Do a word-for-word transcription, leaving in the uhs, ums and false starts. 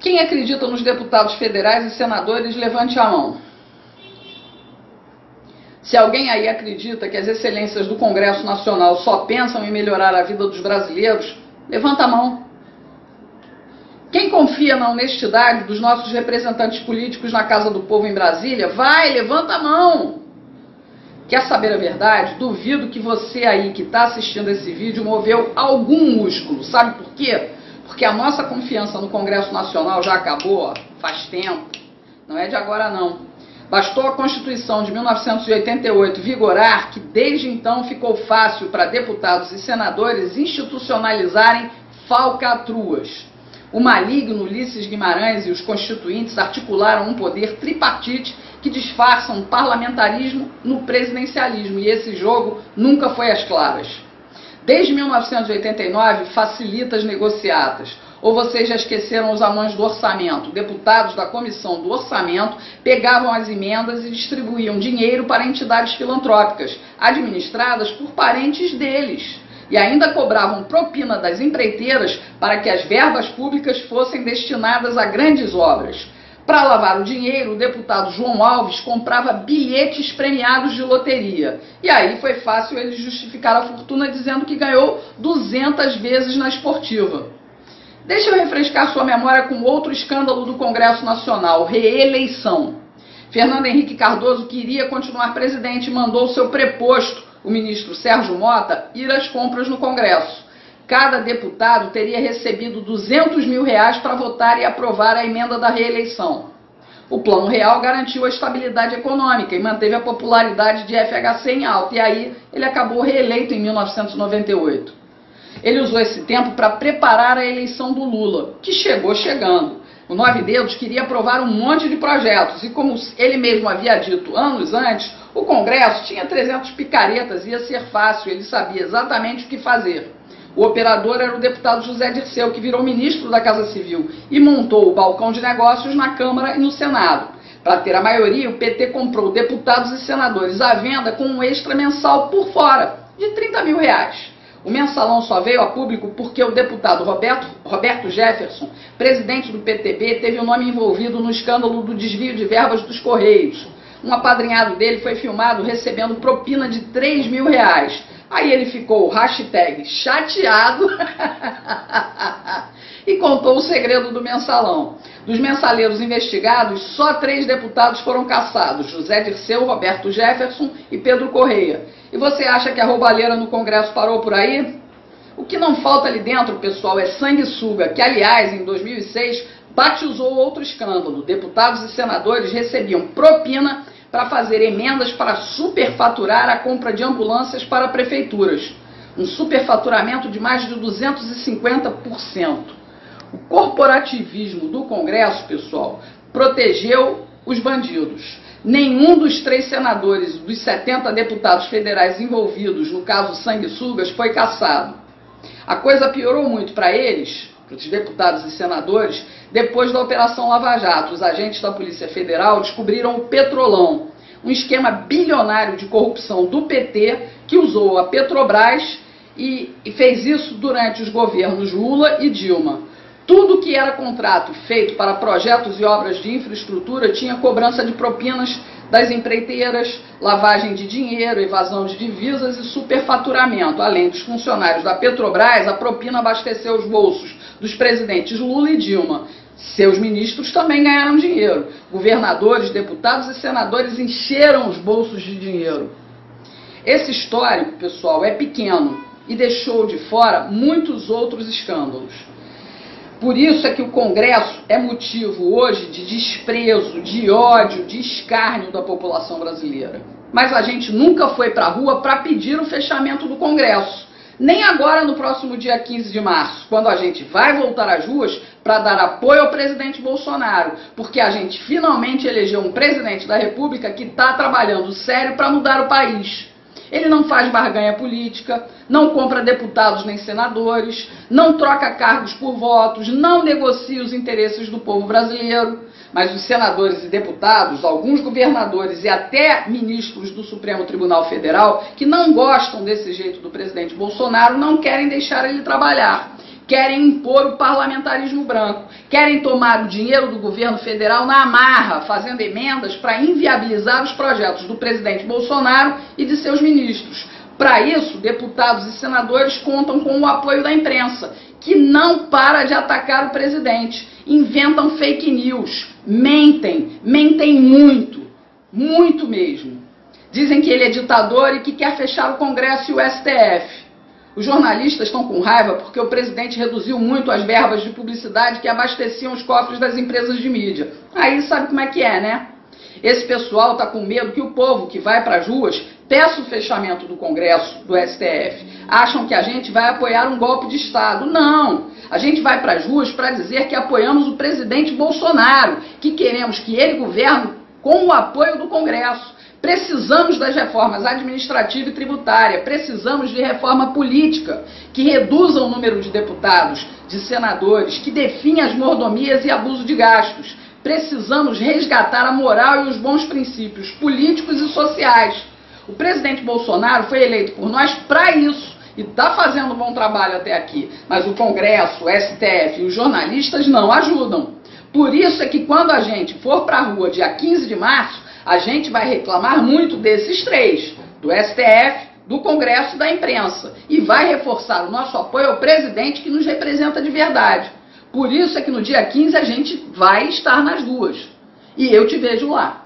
Quem acredita nos deputados federais e senadores, levante a mão. Se alguém aí acredita que as excelências do Congresso Nacional só pensam em melhorar a vida dos brasileiros, levanta a mão. Quem confia na honestidade dos nossos representantes políticos na Casa do Povo em Brasília, vai, levanta a mão. Quer saber a verdade? Duvido que você aí que está assistindo esse vídeo moveu algum músculo. Sabe por quê? Porque a nossa confiança no Congresso Nacional já acabou ó, faz tempo. Não é de agora não. Bastou a Constituição de mil novecentos e oitenta e oito vigorar que desde então ficou fácil para deputados e senadores institucionalizarem falcatruas. O maligno Ulisses Guimarães e os constituintes articularam um poder tripartite que disfarça um parlamentarismo no presidencialismo, e esse jogo nunca foi às claras. Desde mil novecentos e oitenta e nove, facilita as negociatas. Ou vocês já esqueceram os anões do orçamento? Deputados da comissão do orçamento pegavam as emendas e distribuíam dinheiro para entidades filantrópicas, administradas por parentes deles. E ainda cobravam propina das empreiteiras para que as verbas públicas fossem destinadas a grandes obras. Para lavar o dinheiro, o deputado João Alves comprava bilhetes premiados de loteria. E aí foi fácil ele justificar a fortuna dizendo que ganhou duzentas vezes na esportiva. Deixa eu refrescar sua memória com outro escândalo do Congresso Nacional, reeleição. Fernando Henrique Cardoso queria continuar presidente e mandou seu preposto, o ministro Sérgio Mota, ir às compras no Congresso. Cada deputado teria recebido duzentos mil reais para votar e aprovar a emenda da reeleição. O Plano Real garantiu a estabilidade econômica e manteve a popularidade de F H C em alta, e aí ele acabou reeleito em mil novecentos e noventa e oito. Ele usou esse tempo para preparar a eleição do Lula, que chegou chegando. O Nove Dedos queria aprovar um monte de projetos e, como ele mesmo havia dito anos antes, o Congresso tinha trezentas picaretas, ia ser fácil, ele sabia exatamente o que fazer. O operador era o deputado José Dirceu, que virou ministro da Casa Civil e montou o balcão de negócios na Câmara e no Senado. Para ter a maioria, o P T comprou deputados e senadores à venda com um extra mensal por fora, de trinta mil reais. O mensalão só veio a público porque o deputado Roberto, Roberto Jefferson, presidente do P T B, teve o nome envolvido no escândalo do desvio de verbas dos Correios. Um apadrinhado dele foi filmado recebendo propina de três mil reais. Aí ele ficou, hashtag, chateado e contou o segredo do mensalão. Dos mensaleiros investigados, só três deputados foram caçados, José Dirceu, Roberto Jefferson e Pedro Correia. E você acha que a roubalheira no Congresso parou por aí? O que não falta ali dentro, pessoal, é sanguessuga, que, aliás, em dois mil e seis, batizou outro escândalo. Deputados e senadores recebiam propina para fazer emendas para superfaturar a compra de ambulâncias para prefeituras. Um superfaturamento de mais de duzentos e cinquenta por cento. O corporativismo do Congresso, pessoal, protegeu os bandidos. Nenhum dos três senadores dos setenta deputados federais envolvidos no caso sanguessugas foi cassado. A coisa piorou muito para eles, para os deputados e senadores, depois da Operação Lava Jato. Os agentes da Polícia Federal descobriram o Petrolão, um esquema bilionário de corrupção do P T que usou a Petrobras e, e fez isso durante os governos Lula e Dilma. Tudo que era contrato feito para projetos e obras de infraestrutura tinha cobrança de propinas das empreiteiras, lavagem de dinheiro, evasão de divisas e superfaturamento. Além dos funcionários da Petrobras, a propina abasteceu os bolsos dos presidentes Lula e Dilma. Seus ministros também ganharam dinheiro. Governadores, deputados e senadores encheram os bolsos de dinheiro. Esse histórico, pessoal, é pequeno e deixou de fora muitos outros escândalos. Por isso é que o Congresso é motivo hoje de desprezo, de ódio, de escárnio da população brasileira. Mas a gente nunca foi para a rua para pedir o fechamento do Congresso. Nem agora no próximo dia quinze de março, quando a gente vai voltar às ruas para dar apoio ao presidente Bolsonaro, porque a gente finalmente elegeu um presidente da República que está trabalhando sério para mudar o país. Ele não faz barganha política, não compra deputados nem senadores, não troca cargos por votos, não negocia os interesses do povo brasileiro. Mas os senadores e deputados, alguns governadores e até ministros do Supremo Tribunal Federal, que não gostam desse jeito do presidente Bolsonaro, não querem deixar ele trabalhar. querem impor o parlamentarismo branco, querem tomar o dinheiro do governo federal na amarra, fazendo emendas para inviabilizar os projetos do presidente Bolsonaro e de seus ministros. Para isso, deputados e senadores contam com o apoio da imprensa, que não para de atacar o presidente, inventam fake news, mentem, mentem muito, muito mesmo. Dizem que ele é ditador e que quer fechar o Congresso e o S T F. Os jornalistas estão com raiva porque o presidente reduziu muito as verbas de publicidade que abasteciam os cofres das empresas de mídia. Aí sabe como é que é, né? Esse pessoal está com medo que o povo que vai para as ruas peça o fechamento do Congresso, do S T F. Acham que a gente vai apoiar um golpe de Estado. Não! A gente vai para as ruas para dizer que apoiamos o presidente Bolsonaro, que queremos que ele governe com o apoio do Congresso. Precisamos das reformas administrativa e tributária, precisamos de reforma política, que reduza o número de deputados, de senadores, que defina as mordomias e abuso de gastos. Precisamos resgatar a moral e os bons princípios políticos e sociais. O presidente Bolsonaro foi eleito por nós para isso e está fazendo um bom trabalho até aqui, mas o Congresso, o S T F e os jornalistas não ajudam. Por isso é que quando a gente for para a rua dia quinze de março, a gente vai reclamar muito desses três, do S T F, do Congresso e da imprensa, e vai reforçar o nosso apoio ao presidente que nos representa de verdade. Por isso é que no dia quinze a gente vai estar nas ruas. E eu te vejo lá.